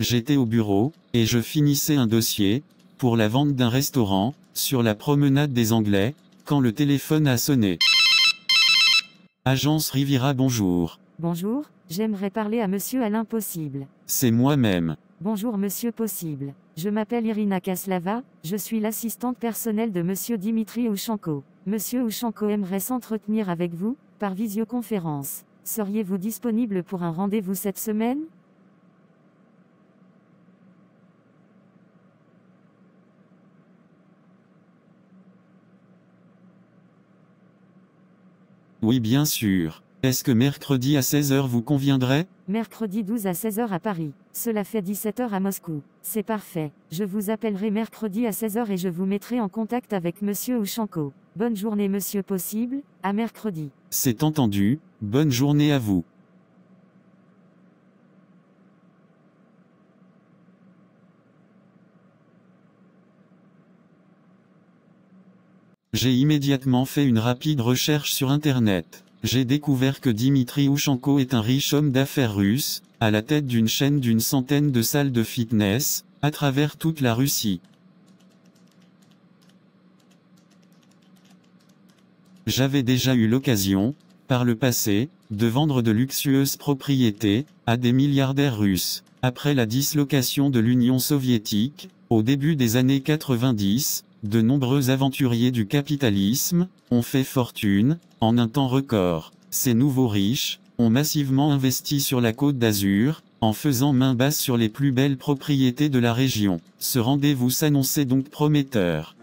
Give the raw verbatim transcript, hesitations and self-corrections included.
J'étais au bureau, et je finissais un dossier, pour la vente d'un restaurant, sur la promenade des Anglais, quand le téléphone a sonné. Agence Riviera, bonjour. Bonjour, j'aimerais parler à Monsieur Alain Possible. C'est moi-même. Bonjour Monsieur Possible. Je m'appelle Irina Kaslava, je suis l'assistante personnelle de Monsieur Dimitri Ouchanko. Monsieur Ouchanko aimerait s'entretenir avec vous, par visioconférence. Seriez-vous disponible pour un rendez-vous cette semaine ? Oui, bien sûr. Est-ce que mercredi à seize heures vous conviendrait ? Mercredi douze à seize heures à Paris. Cela fait dix-sept heures à Moscou. C'est parfait. Je vous appellerai mercredi à seize heures et je vous mettrai en contact avec Monsieur Ouchanko. Bonne journée Monsieur Possible, à mercredi. C'est entendu, bonne journée à vous. J'ai immédiatement fait une rapide recherche sur Internet. J'ai découvert que Dimitri Ouchanko est un riche homme d'affaires russe, à la tête d'une chaîne d'une centaine de salles de fitness, à travers toute la Russie. J'avais déjà eu l'occasion, par le passé, de vendre de luxueuses propriétés, à des milliardaires russes. Après la dislocation de l'Union soviétique, au début des années quatre-vingt-dix, de nombreux aventuriers du capitalisme ont fait fortune, en un temps record. Ces nouveaux riches ont massivement investi sur la Côte d'Azur, en faisant main basse sur les plus belles propriétés de la région. Ce rendez-vous s'annonçait donc prometteur.